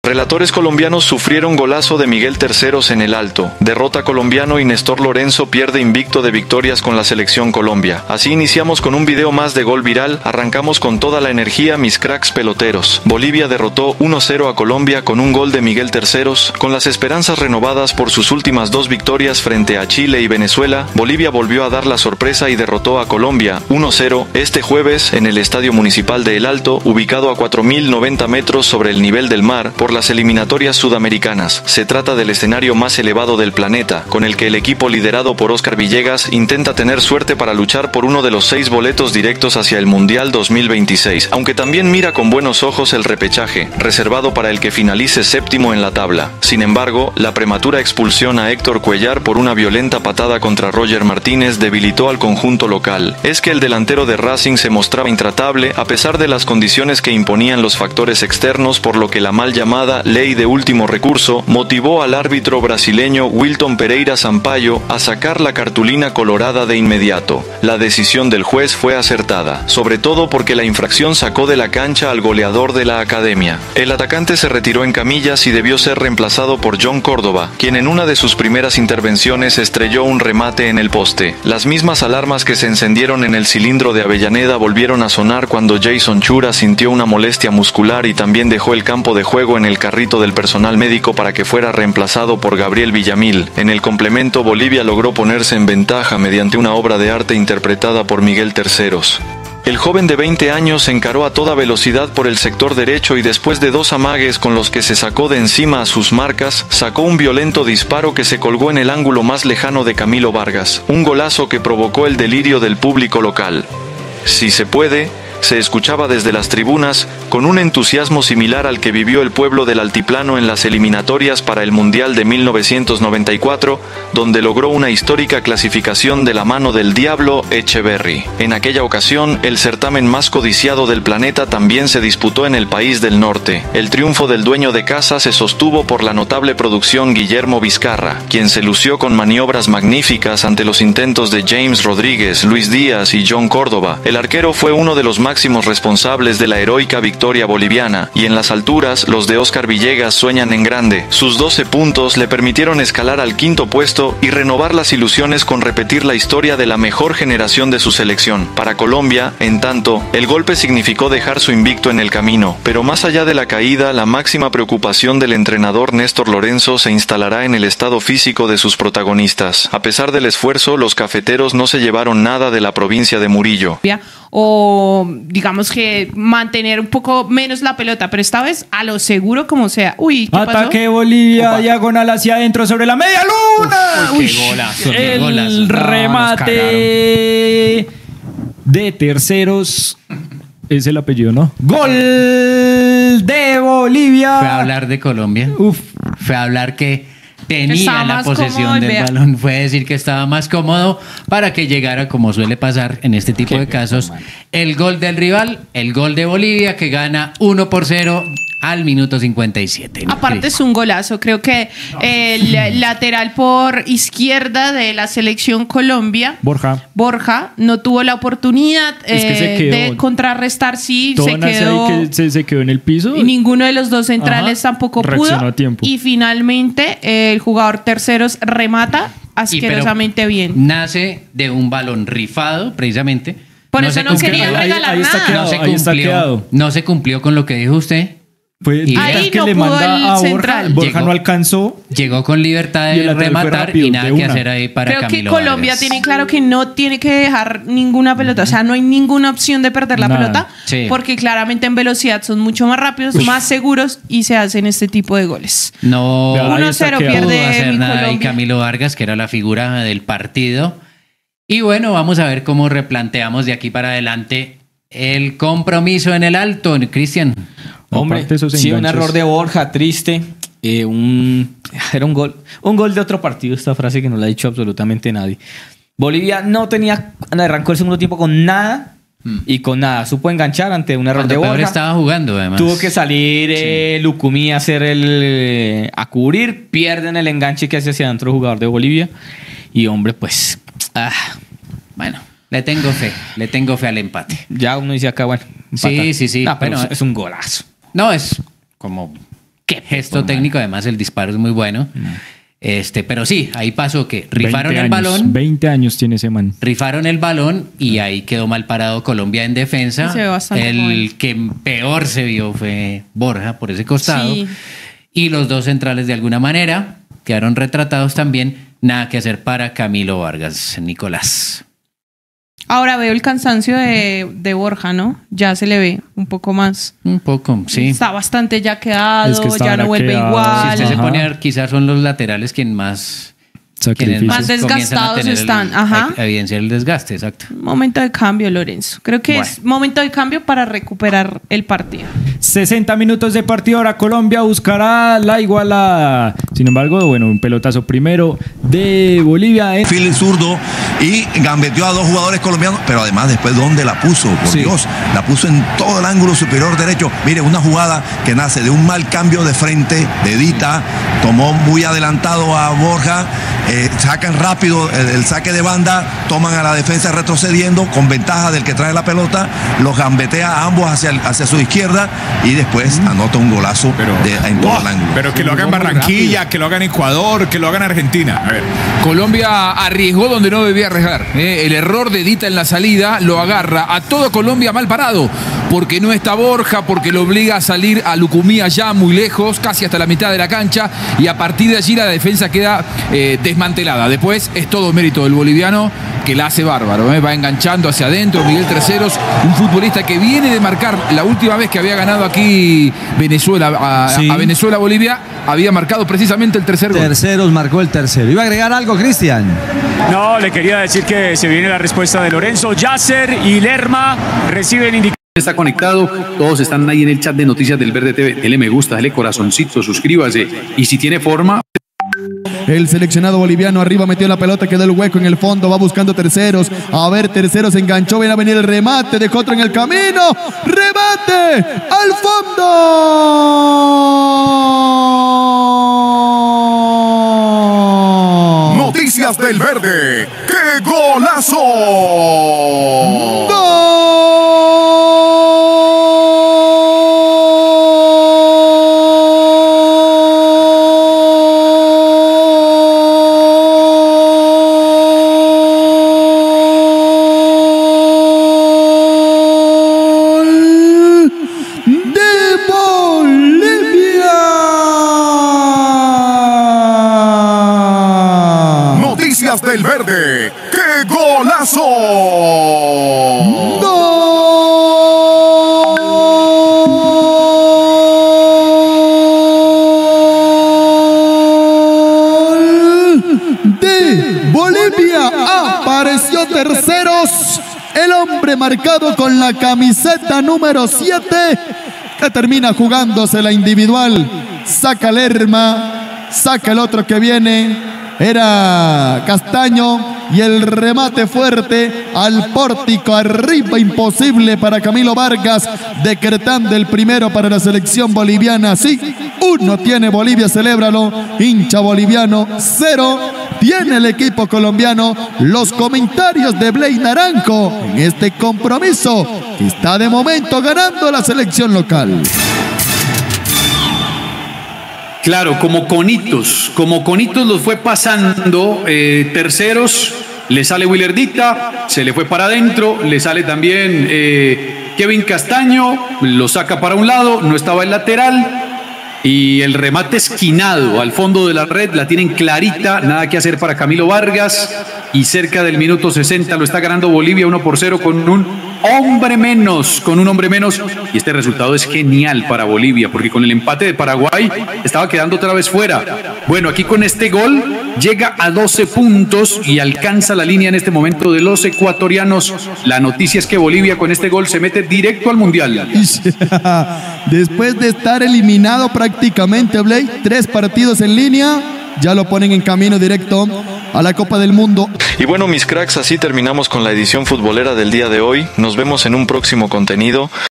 Relatores colombianos sufrieron golazo de Miguel Terceros en el Alto. Derrota colombiano y Néstor Lorenzo pierde invicto de victorias con la selección Colombia. Así iniciamos con un video más de gol viral. Arrancamos con toda la energía, mis cracks peloteros. Bolivia derrotó 1-0 a Colombia con un gol de Miguel Terceros. Con las esperanzas renovadas por sus últimas dos victorias frente a Chile y Venezuela, Bolivia volvió a dar la sorpresa y derrotó a Colombia 1-0 este jueves en el Estadio Municipal de El Alto, ubicado a 4.090 metros sobre el nivel del mar, por las eliminatorias sudamericanas. Se trata del escenario más elevado del planeta, con el que el equipo liderado por Oscar Villegas intenta tener suerte para luchar por uno de los 6 boletos directos hacia el Mundial 2026, aunque también mira con buenos ojos el repechaje, reservado para el que finalice séptimo en la tabla. Sin embargo, la prematura expulsión a Héctor Cuellar por una violenta patada contra Roger Martínez debilitó al conjunto local. Es que el delantero de Racing se mostraba intratable a pesar de las condiciones que imponían los factores externos, por lo que la mal llamada ley de último recurso motivó al árbitro brasileño Wilton Pereira Sampaio a sacar la cartulina colorada de inmediato. La decisión del juez fue acertada, sobre todo porque la infracción sacó de la cancha al goleador de la academia. El atacante se retiró en camillas y debió ser reemplazado por John Córdoba, quien en una de sus primeras intervenciones estrelló un remate en el poste. Las mismas alarmas que se encendieron en el cilindro de Avellaneda volvieron a sonar cuando Jason Chura sintió una molestia muscular y también dejó el campo de juego en el carrito del personal médico para que fuera reemplazado por Gabriel Villamil. En el complemento, Bolivia logró ponerse en ventaja mediante una obra de arte interpretada por Miguel Terceros. El joven de 20 años encaró a toda velocidad por el sector derecho y después de 2 amagues con los que se sacó de encima a sus marcas, sacó un violento disparo que se colgó en el ángulo más lejano de Camilo Vargas, un golazo que provocó el delirio del público local. Si se puede, se escuchaba desde las tribunas con un entusiasmo similar al que vivió el pueblo del Altiplano en las eliminatorias para el Mundial de 1994, donde logró una histórica clasificación de la mano del Diablo Echeverry. En aquella ocasión, el certamen más codiciado del planeta también se disputó en el país del norte. El triunfo del dueño de casa se sostuvo por la notable producción Guillermo Vizcarra, quien se lució con maniobras magníficas ante los intentos de James Rodríguez, Luis Díaz y John Córdoba. El arquero fue uno de los máximos responsables de la heroica victoria boliviana, y en las alturas los de Oscar Villegas sueñan en grande. Sus 12 puntos le permitieron escalar al 5º puesto y renovar las ilusiones con repetir la historia de la mejor generación de su selección. Para Colombia, en tanto, el golpe significó dejar su invicto en el camino, pero más allá de la caída, la máxima preocupación del entrenador Néstor Lorenzo se instalará en el estado físico de sus protagonistas. A pesar del esfuerzo, los cafeteros no se llevaron nada de la provincia de Murillo. O digamos que mantener un poco menos la pelota, pero esta vez a lo seguro como sea. Uy, ¿qué pasó? Ataque Bolivia, opa, diagonal hacia adentro sobre la media luna. Uy, qué golazo, qué el golazo. remate de Terceros. Es el apellido, ¿no? Gol de Bolivia. Fue a hablar de Colombia. Fue a hablar que tenía la posesión del balón. Fue decir que estaba más cómodo para que llegara, como suele pasar en este tipo de casos, el gol del rival, el gol de Bolivia, que gana 1-0 al minuto 57. Aparte es un golazo. Creo que el lateral por izquierda de la selección Colombia, Borja no tuvo la oportunidad de contrarrestar. Sí, se quedó en el piso. Y ninguno de los dos centrales tampoco pudo. A tiempo. Y finalmente el jugador Terceros remata asquerosamente bien. Nace de un balón rifado, precisamente. Por eso no querían regalar nada. No se cumplió con lo que dijo usted. Ahí que no le pudo manda a el central. Borja no alcanzó. Llegó con libertad de rematar y nada que hacer ahí para Creo Camilo que Colombia Vargas. tiene claro que no tiene que dejar ninguna pelota. O sea, no hay ninguna opción de perder la pelota. Sí. Porque claramente en velocidad son mucho más rápidos, más seguros y se hacen este tipo de goles. No 1-0 pierde pudo hacer nada Colombia. ahí Camilo Vargas, que era la figura del partido. Y bueno, vamos a ver cómo replanteamos de aquí para adelante el compromiso en el Alto, Cristian. Hombre, sí, un error de Borja, triste. Era un gol de otro partido, esta frase que no la ha dicho absolutamente nadie. Bolivia no tenía, arrancó el segundo tiempo con nada y con nada. Supo enganchar ante un error de Borja. Estaba jugando, además. Tuvo que salir Lucumí a hacer a cubrir. Pierden el enganche que hace hacia adentro el jugador de Bolivia. Y hombre, pues... bueno, le tengo fe al empate. Ya uno dice acá, bueno. Sí. No, pero bueno, es un golazo. No, es como Qué gesto técnico, además el disparo es muy bueno. Pero sí, ahí pasó que rifaron el balón. 20 años tiene ese man. Rifaron el balón y ahí quedó mal parado Colombia en defensa. El que peor se vio fue Borja por ese costado. Sí. Y los dos centrales de alguna manera quedaron retratados también. Nada que hacer para Camilo Vargas, Nicolás. Ahora veo el cansancio de Borja, ¿no? Ya se le ve un poco más. Un poco, sí. Está bastante ya quedado, ya no vuelve igual. Si usted se pone a ver, quizás son los laterales quienes más desgastados están. Evidenciar el desgaste, exacto. Momento de cambio, Lorenzo. Creo que es momento de cambio para recuperar el partido. 60 minutos de partido. Ahora Colombia buscará la igualada. Sin embargo, un pelotazo primero de Bolivia. Fil zurdo y gambeteó a dos jugadores colombianos, pero además después ¿dónde la puso? Por Dios, la puso en todo el ángulo superior derecho. Mire, una jugada que nace de un mal cambio de frente de Dita, tomó muy adelantado a Borja. Sacan rápido el saque de banda, toman a la defensa retrocediendo con ventaja del que trae la pelota, los gambetea a ambos hacia su izquierda y después anota un golazo en todo el ángulo. Pero que lo haga en Barranquilla, que lo haga en Ecuador, que lo haga en Argentina. A ver. Colombia arriesgó donde no debía arriesgar. El error de Dita en la salida lo agarra a todo Colombia mal parado, porque no está Borja, porque lo obliga a salir a Lucumí allá muy lejos, casi hasta la mitad de la cancha, y a partir de allí la defensa queda desmantelada. Después es todo mérito del boliviano, que la hace bárbaro, va enganchando hacia adentro. Miguel Terceros, un futbolista que viene de marcar la última vez que había ganado aquí Venezuela a Venezuela-Bolivia, había marcado precisamente el tercer gol. Terceros marcó el tercero. ¿Iba a agregar algo, Cristian? No, le quería decir que se viene la respuesta de Lorenzo. Yasser y Lerma reciben indicaciones. Está conectado, todos están ahí en el chat de Noticias del Verde TV. Dele me gusta, dele corazoncito, suscríbase. Y si tiene forma... El seleccionado boliviano arriba metió la pelota, quedó el hueco en el fondo, va buscando Terceros. A ver, Terceros enganchó, viene a venir el remate, dejó otro en el camino. ¡Remate! ¡Al fondo! Noticias del Verde. ¡Qué golazo! ¡Gol! Del Verde, ¡qué golazo! ¡Gol de Bolivia! Apareció Terceros, el hombre marcado con la camiseta número 7, que termina jugándose la individual. Saca Lerma, saca el otro que viene. Era Castaño y el remate fuerte al pórtico, arriba, imposible para Camilo Vargas, decretando el primero para la selección boliviana. Sí, 1 tiene Bolivia, celébralo, hincha boliviano. 0 tiene el equipo colombiano. Los comentarios de Blay Naranjo en este compromiso que está de momento ganando la selección local. Claro, como conitos los fue pasando. Terceros, le sale Willer Dita, se le fue para adentro, le sale también Kevin Castaño, lo saca para un lado, no estaba el lateral. Y el remate esquinado al fondo de la red, la tienen clarita, nada que hacer para Camilo Vargas. Y cerca del minuto 60 lo está ganando Bolivia 1-0 con un hombre menos. Y este resultado es genial para Bolivia, porque con el empate de Paraguay estaba quedando otra vez fuera. Bueno, aquí con este gol llega a 12 puntos y alcanza la línea en este momento de los ecuatorianos. La noticia es que Bolivia con este gol se mete directo al Mundial. Después de estar eliminado prácticamente, Blake, 3 partidos en línea, ya lo ponen en camino directo a la Copa del Mundo. Y bueno, mis cracks, así terminamos con la edición futbolera del día de hoy. Nos vemos en un próximo contenido.